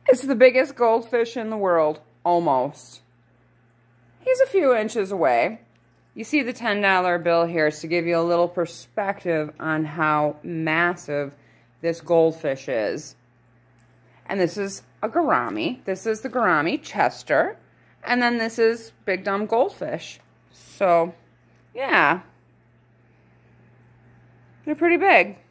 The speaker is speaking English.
It's the biggest goldfish in the world, almost. He's a few inches away. You see the $10 bill here to give you a little perspective on how massive this goldfish is. And this is a gourami. This is the gourami Chester. And then this is Big Dumb Goldfish. So, yeah. They're pretty big.